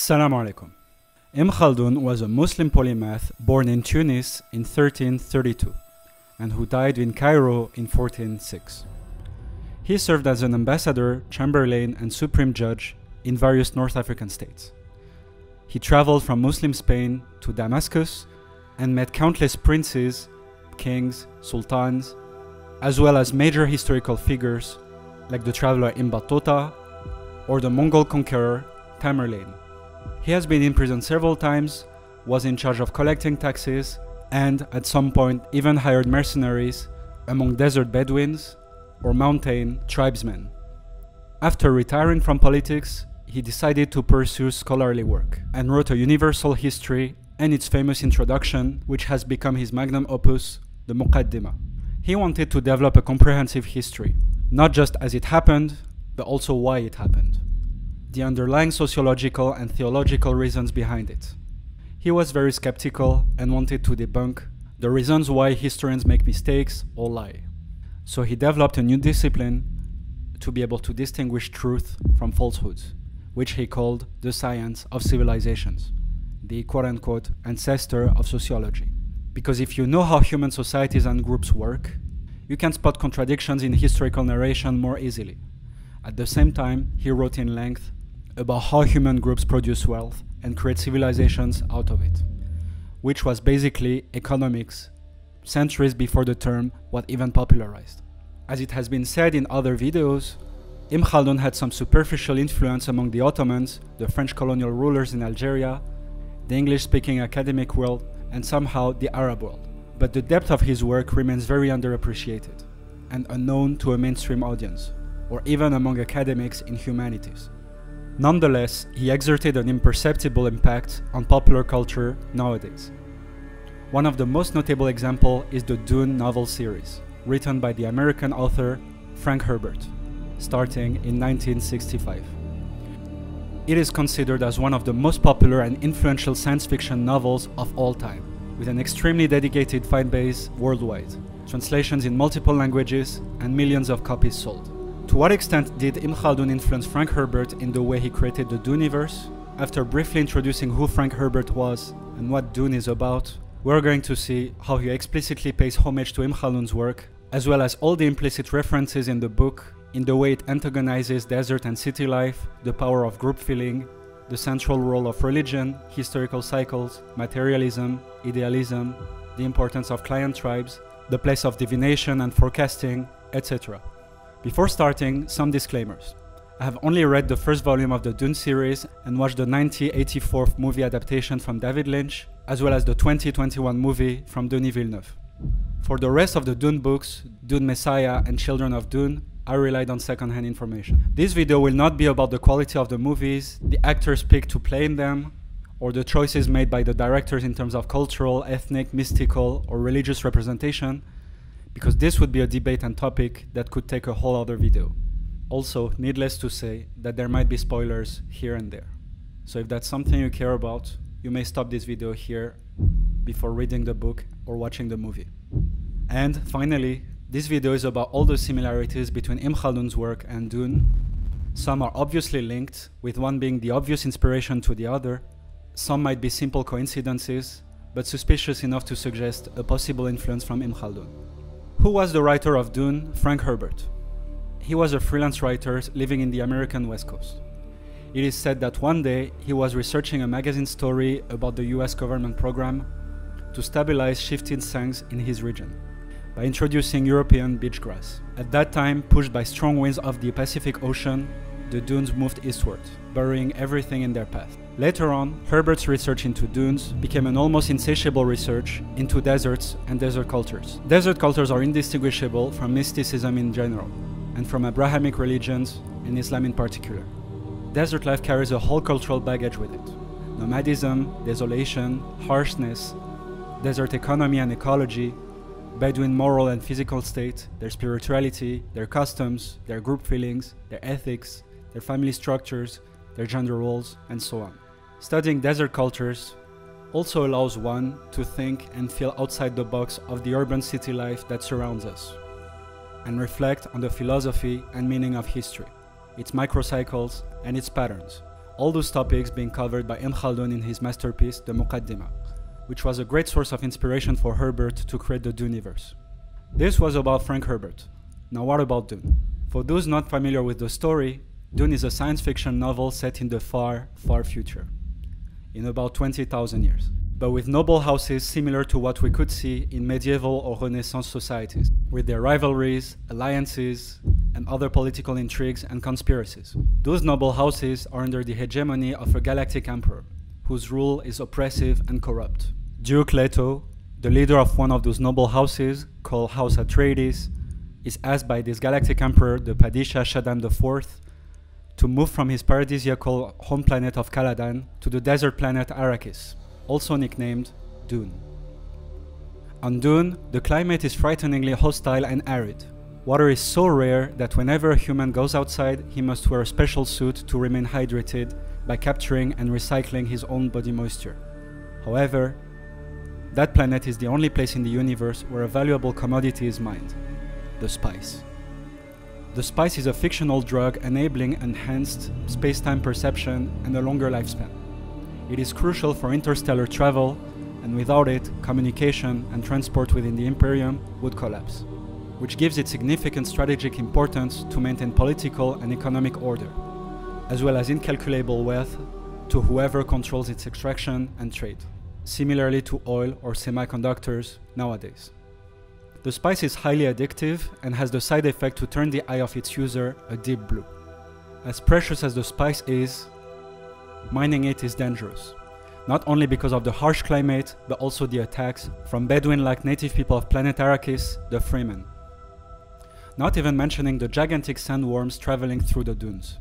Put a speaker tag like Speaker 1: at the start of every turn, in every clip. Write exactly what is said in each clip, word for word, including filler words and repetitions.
Speaker 1: Assalamu alaikum. Ibn Khaldun was a Muslim polymath born in Tunis in thirteen thirty-two and who died in Cairo in fourteen oh six. He served as an ambassador, chamberlain, and supreme judge in various North African states. He traveled from Muslim Spain to Damascus and met countless princes, kings, sultans, as well as major historical figures like the traveler Ibn Battuta or the Mongol conqueror Tamerlane. He has been in prison several times, was in charge of collecting taxes, and at some point even hired mercenaries among desert Bedouins or mountain tribesmen. After retiring from politics, he decided to pursue scholarly work and wrote a universal history and its famous introduction, which has become his magnum opus, the Muqaddimah. He wanted to develop a comprehensive history, not just as it happened, but also why it happened, the underlying sociological and theological reasons behind it. He was very skeptical and wanted to debunk the reasons why historians make mistakes or lie. So he developed a new discipline to be able to distinguish truth from falsehoods, which he called the science of civilizations, the quote-unquote ancestor of sociology. Because if you know how human societies and groups work, you can spot contradictions in historical narration more easily. At the same time, he wrote in length about how human groups produce wealth and create civilizations out of it, which was basically economics, centuries before the term was even popularized. As it has been said in other videos, Ibn Khaldun had some superficial influence among the Ottomans, the French colonial rulers in Algeria, the English-speaking academic world, and somehow the Arab world. But the depth of his work remains very underappreciated and unknown to a mainstream audience, or even among academics in humanities. Nonetheless, he exerted an imperceptible impact on popular culture nowadays. One of the most notable examples is the Dune novel series, written by the American author Frank Herbert, starting in nineteen sixty-five. It is considered as one of the most popular and influential science fiction novels of all time, with an extremely dedicated fan base worldwide, translations in multiple languages, and millions of copies sold. To what extent did Ibn Khaldun influence Frank Herbert in the way he created the Duneverse? After briefly introducing who Frank Herbert was and what Dune is about, we're going to see how he explicitly pays homage to Ibn Khaldun's work, as well as all the implicit references in the book, in the way it antagonizes desert and city life, the power of group feeling, the central role of religion, historical cycles, materialism, idealism, the importance of client tribes, the place of divination and forecasting, et cetera. Before starting, some disclaimers. I have only read the first volume of the Dune series and watched the nineteen eighty-four movie adaptation from David Lynch, as well as the twenty twenty-one movie from Denis Villeneuve. For the rest of the Dune books, Dune Messiah and Children of Dune, I relied on secondhand information. This video will not be about the quality of the movies, the actors picked to play in them, or the choices made by the directors in terms of cultural, ethnic, mystical, or religious representation, because this would be a debate and topic that could take a whole other video. Also, needless to say that there might be spoilers here and there. So if that's something you care about, you may stop this video here before reading the book or watching the movie. And finally, this video is about all the similarities between Ibn Khaldun's work and Dune. Some are obviously linked, with one being the obvious inspiration to the other. Some might be simple coincidences, but suspicious enough to suggest a possible influence from Ibn Khaldun. Who was the writer of Dune? Frank Herbert. He was a freelance writer living in the American West Coast. It is said that one day he was researching a magazine story about the U S government program to stabilize shifting sands in his region by introducing European beach grass. At that time, pushed by strong winds of the Pacific Ocean, the dunes moved eastward, burying everything in their path. Later on, Herbert's research into dunes became an almost insatiable research into deserts and desert cultures. Desert cultures are indistinguishable from mysticism in general, and from Abrahamic religions, and Islam in particular. Desert life carries a whole cultural baggage with it. Nomadism, desolation, harshness, desert economy and ecology, Bedouin moral and physical state, their spirituality, their customs, their group feelings, their ethics, their family structures, their gender roles, and so on. Studying desert cultures also allows one to think and feel outside the box of the urban city life that surrounds us, and reflect on the philosophy and meaning of history, its microcycles and its patterns. all those topics being covered by Ibn Khaldun in his masterpiece, the Muqaddimah, which was a great source of inspiration for Herbert to create the Duniverse. This was about Frank Herbert. Now what about Dune? For those not familiar with the story, Dune is a science fiction novel set in the far, far future, in about twenty thousand years, but with noble houses similar to what we could see in medieval or Renaissance societies, with their rivalries, alliances, and other political intrigues and conspiracies. Those noble houses are under the hegemony of a galactic emperor, whose rule is oppressive and corrupt. Duke Leto, the leader of one of those noble houses, called House Atreides, is asked by this galactic emperor, the Padishah Shaddam the fourth, to move from his paradisiacal home planet of Caladan to the desert planet Arrakis, also nicknamed Dune. On Dune, the climate is frighteningly hostile and arid. Water is so rare that whenever a human goes outside, he must wear a special suit to remain hydrated by capturing and recycling his own body moisture. However, that planet is the only place in the universe where a valuable commodity is mined: the spice. The spice is a fictional drug enabling enhanced space-time perception and a longer lifespan. It is crucial for interstellar travel, and without it, communication and transport within the Imperium would collapse, which gives it significant strategic importance to maintain political and economic order, as well as incalculable wealth to whoever controls its extraction and trade, similarly to oil or semiconductors nowadays. The spice is highly addictive and has the side effect to turn the eye of its user a deep blue. As precious as the spice is, mining it is dangerous, not only because of the harsh climate, but also the attacks from Bedouin-like native people of planet Arrakis, the Freemen. Not even mentioning the gigantic sandworms traveling through the dunes.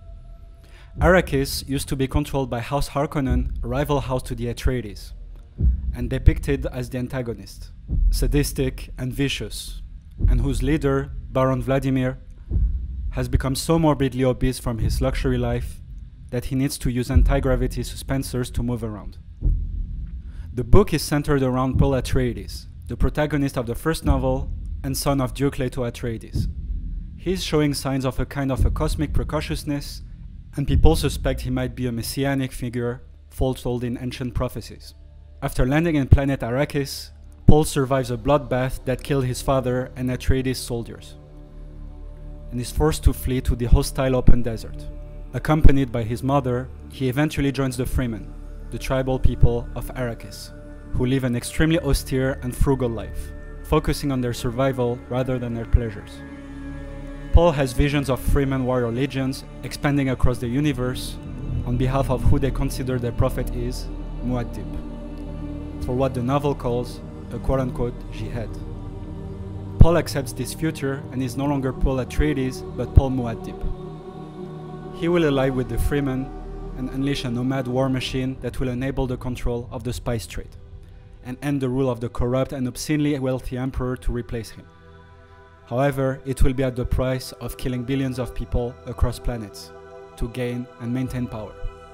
Speaker 1: Arrakis used to be controlled by House Harkonnen, a rival house to the Atreides, and depicted as the antagonist, sadistic and vicious, and whose leader, Baron Vladimir, has become so morbidly obese from his luxury life that he needs to use anti-gravity suspensors to move around. The book is centered around Paul Atreides, the protagonist of the first novel and son of Duke Leto Atreides. He is showing signs of a kind of a cosmic precociousness, and people suspect he might be a messianic figure foretold in ancient prophecies. After landing in planet Arrakis, Paul survives a bloodbath that killed his father and Atreides soldiers, and is forced to flee to the hostile open desert. Accompanied by his mother, he eventually joins the Freemen, the tribal people of Arrakis, who live an extremely austere and frugal life, focusing on their survival rather than their pleasures. Paul has visions of Freeman warrior legions expanding across the universe on behalf of who they consider their prophet is, Muad'Dib, for what the novel calls a quote-unquote jihad. Paul accepts this future and is no longer Paul Atreides, but Paul Muad'Dib. He will ally with the Freemen and unleash a nomad war machine that will enable the control of the spice trade, and end the rule of the corrupt and obscenely wealthy emperor to replace him. However, it will be at the price of killing billions of people across planets to gain and maintain power.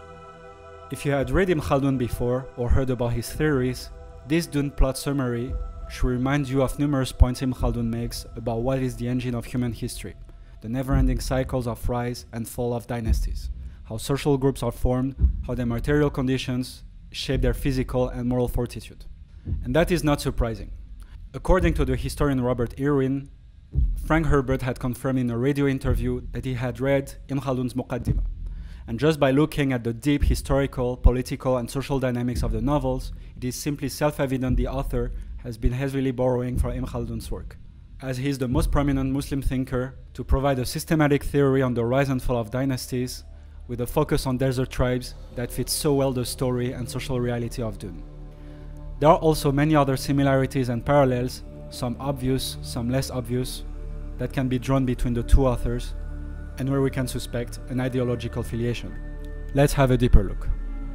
Speaker 1: If you had read Ibn Khaldun before or heard about his theories, this Dune plot summary should remind you of numerous points Ibn Khaldun makes about what is the engine of human history, the never-ending cycles of rise and fall of dynasties, how social groups are formed, how their material conditions shape their physical and moral fortitude. And that is not surprising. According to the historian Robert Irwin, Frank Herbert had confirmed in a radio interview that he had read Ibn Khaldun's Muqaddimah, and just by looking at the deep historical, political, and social dynamics of the novels, it is simply self-evident the author has been heavily borrowing from Ibn Khaldun's work, as he is the most prominent Muslim thinker to provide a systematic theory on the rise and fall of dynasties, with a focus on desert tribes that fits so well the story and social reality of Dune. There are also many other similarities and parallels, some obvious, some less obvious, that can be drawn between the two authors, and where we can suspect an ideological affiliation. Let's have a deeper look.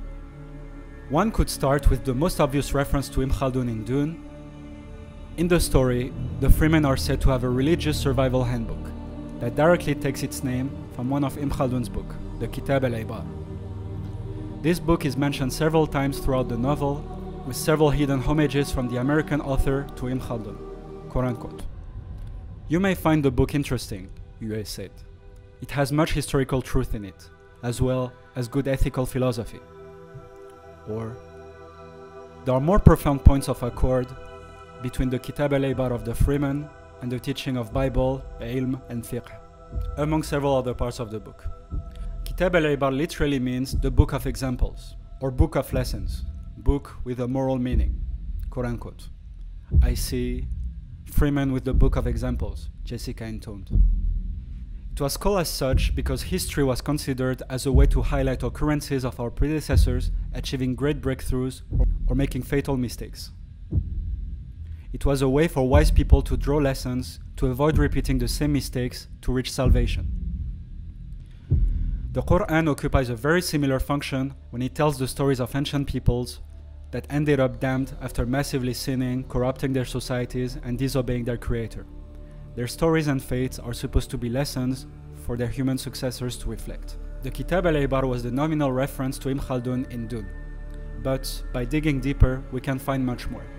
Speaker 1: One could start with the most obvious reference to Ibn Khaldun in Dune. In the story, the Freemen are said to have a religious survival handbook that directly takes its name from one of Ibn Khaldun's books, the Kitab al-Ibar. This book is mentioned several times throughout the novel, with several hidden homages from the American author to Ibn Khaldun, quote-unquote. You may find the book interesting, U A said. It has much historical truth in it, as well as good ethical philosophy. Or, there are more profound points of accord between the Kitab al-Ibar of the Freeman and the teaching of Bible, Ilm, and Fiqh, among several other parts of the book. Kitab al-Ibar literally means the book of examples, or book of lessons, book with a moral meaning, quote unquote. I see Freeman with the book of examples, Jessica intoned. It was called as such because history was considered as a way to highlight occurrences of our predecessors achieving great breakthroughs or, or making fatal mistakes. It was a way for wise people to draw lessons to avoid repeating the same mistakes to reach salvation. The Quran occupies a very similar function when it tells the stories of ancient peoples that ended up damned after massively sinning, corrupting their societies, and disobeying their creator. Their stories and fates are supposed to be lessons for their human successors to reflect. The Kitab al-Ibar was the nominal reference to Ibn Khaldun in Dun, but by digging deeper, we can find much more.